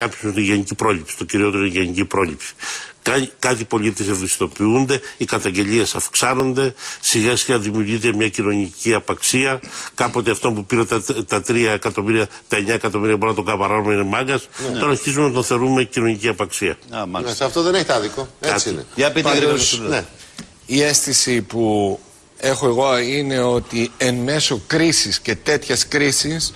Κάποιος είναι γενική πρόληψη, το κυριότερο είναι γενική πρόληψη. Κάτι πολίτες ευαισθητοποιούνται, οι καταγγελίες αυξάνονται, σιγά σιγά δημιουργείται μια κοινωνική απαξία. Κάποτε αυτό που πήρε τα 3 εκατομμύρια, τα 9 εκατομμύρια μπορεί να το καβαράρουμε, είναι μάγκας. Τώρα αρχίζουμε να το θεωρούμε κοινωνική απαξία. Σε αυτό δεν έχει άδικο. Έτσι είναι. Για πείτε ναι. Η αίσθηση που έχω εγώ είναι ότι εν μέσω κρίσης και τέτοιας κρίσης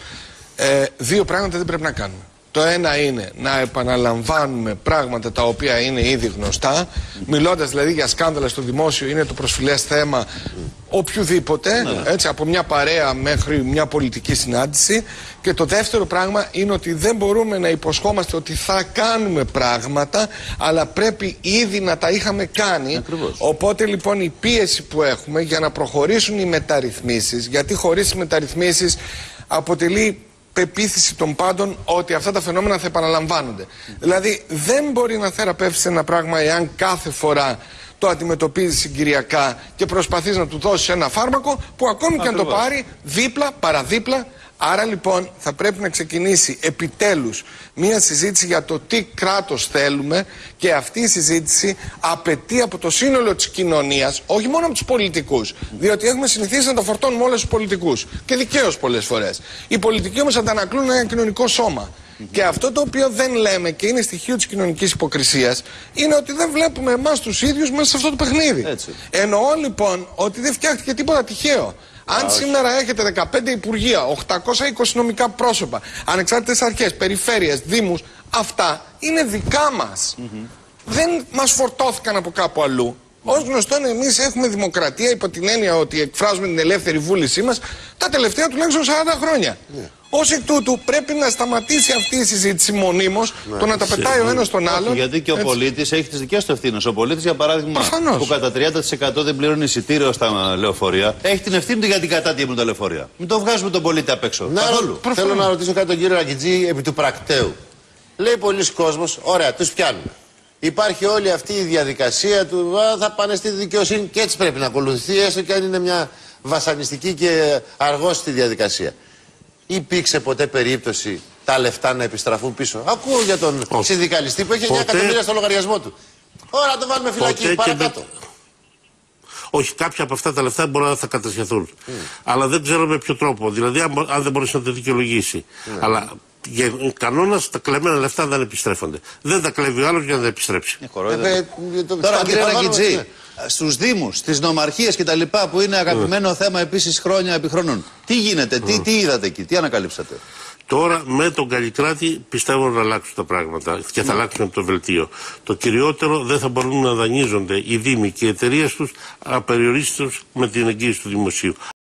δύο πράγματα δεν πρέπει να κάνουμε. Το ένα είναι να επαναλαμβάνουμε πράγματα τα οποία είναι ήδη γνωστά, μιλώντας δηλαδή για σκάνδαλα στο δημόσιο, είναι το προσφυλές θέμα οποιουδήποτε, έτσι, από μια παρέα μέχρι μια πολιτική συνάντηση. Και το δεύτερο πράγμα είναι ότι δεν μπορούμε να υποσχόμαστε ότι θα κάνουμε πράγματα, αλλά πρέπει ήδη να τα είχαμε κάνει. Οπότε λοιπόν η πίεση που έχουμε για να προχωρήσουν οι μεταρρυθμίσεις, γιατί χωρίς οι μεταρρυθμίσεις αποτελεί πεποίθηση των πάντων ότι αυτά τα φαινόμενα θα επαναλαμβάνονται. Δηλαδή δεν μπορεί να θεραπεύσεις ένα πράγμα εάν κάθε φορά το αντιμετωπίζεις συγκυριακά και προσπαθείς να του δώσεις ένα φάρμακο που ακόμη και αν το πάρει δίπλα, παραδίπλα. Άρα λοιπόν θα πρέπει να ξεκινήσει επιτέλους μια συζήτηση για το τι κράτος θέλουμε, και αυτή η συζήτηση απαιτεί από το σύνολο της κοινωνίας, όχι μόνο από τους πολιτικούς, διότι έχουμε συνηθίσει να τα φορτώνουμε όλους τους πολιτικούς και δικαίως πολλές φορές. Οι πολιτικοί όμως αντανακλούν ένα κοινωνικό σώμα. Και αυτό το οποίο δεν λέμε και είναι στοιχείο της κοινωνικής υποκρισίας είναι ότι δεν βλέπουμε εμάς τους ίδιους μέσα σε αυτό το παιχνίδι. Εννοώ λοιπόν ότι δεν φτιάχτηκε τίποτα τυχαίο. Αν σήμερα έχετε 15 υπουργεία, 820 νομικά πρόσωπα, ανεξάρτητες αρχές, περιφέρειες, δήμους, αυτά είναι δικά μας. Δεν μας φορτώθηκαν από κάπου αλλού. Ως γνωστόν, εμείς έχουμε δημοκρατία υπό την έννοια ότι εκφράζουμε την ελεύθερη βούλησή μας τα τελευταία τουλάχιστον 40 χρόνια. Ως εκ τούτου πρέπει να σταματήσει αυτή η συζήτηση μονίμως, το να τα πετάει ο ένας τον άλλον. Γιατί και ο πολίτης έχει τις δικές του ευθύνες. Ο πολίτης, για παράδειγμα, που κατά 30% δεν πληρώνει εισιτήριο στα λεωφορεία, έχει την ευθύνη του για την κατάτια με τα λεωφορεία. Μην το βγάζουμε τον πολίτη απ' έξω. Θέλω να ρωτήσω κάτι τον κύριο Ρακιτζή επί του πρακτέου. Λέει πολλοί κόσμος, ωραία, τους πιάνουμε. Υπάρχει όλη αυτή η διαδικασία του θα πάνε στη δικαιοσύνη και έτσι πρέπει να ακολουθηθεί, έστω και αν είναι μια βασανιστική και αργόστη διαδικασία. Υπήρξε ποτέ περίπτωση τα λεφτά να επιστραφούν πίσω? Ακούω για τον συνδικαλιστή που έχει 9 εκατομμύρια στο λογαριασμό του. Ωραία, να το βάλουμε φυλακή, παρακάτω. Όχι, κάποια από αυτά τα λεφτά μπορεί να θα κατασχεθούν. Αλλά δεν ξέρω με ποιο τρόπο. Δηλαδή, αν δεν μπορείς να το δικαιολογήσει. Αλλά κανόνας τα κλεμμένα λεφτά δεν επιστρέφονται. Δεν τα κλέβει ο άλλος για να τα επιστρέψει. Τώρα, κύριε Ρακιτζή, στους δήμους, στις νομαρχίες κτλ. Που είναι αγαπημένο θέμα επίσης χρόνια επί χρόνων, τι γίνεται, τι είδατε εκεί, τι ανακαλύψατε? Τώρα με τον Καλλικράτη πιστεύω να αλλάξουν τα πράγματα και θα αλλάξουν από το βελτίο. Το κυριότερο, δεν θα μπορούν να δανείζονται οι δήμοι και οι εταιρείες τους απεριορίστως με την εγγύηση του δημοσίου.